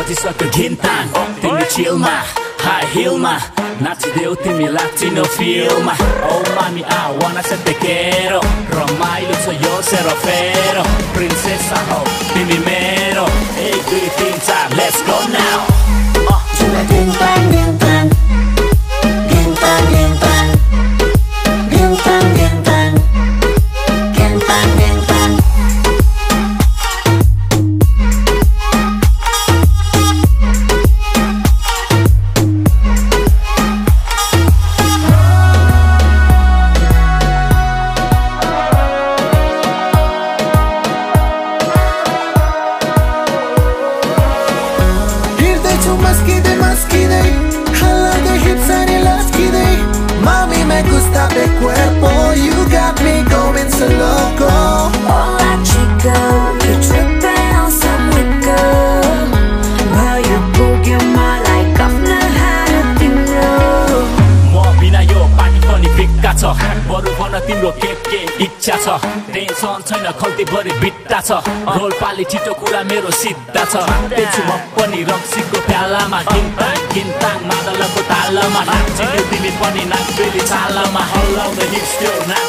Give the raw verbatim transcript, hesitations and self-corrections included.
बजिसक्यो घिन्ताङ तिमी चिलमा हाई हिलमा नाचिदेऊ तिमी लाटिनो फिलमा ओ मामी I wanna set the quiero रमाइलो छ यो सेरो फेरो प्रिन्सेसा हो तिमी मेरो एक दुई तिन चार let's go now Cuma Ghintang, Ghintang Ghintang, Ghintang Ghintang, Ghintang Ghintang, Ghintang Maskide, maskide, jala de hips and elastkide. Mami, me gusta de cuerpo. You got me going so loco. Hola chica, you tripping on some wicca. Girl, you broke my like I've never had a thing new. म बिना यो party पनि फिक्का छ बरु भन तिम्रो के के इच्छा छ टेन्सन छैन खल्ती भरि बिट्टा छ रोल पाली छिटो कुरा मेरो सिद्धा छ पेन्छु म पनि रक्सीको प्यालामा घिन्ताङ घिन्ताङ मादलको तालमा नाचिदेऊ तिमी पनि नाचबेली चालमा हल्लाउँदै हिप्स त्यो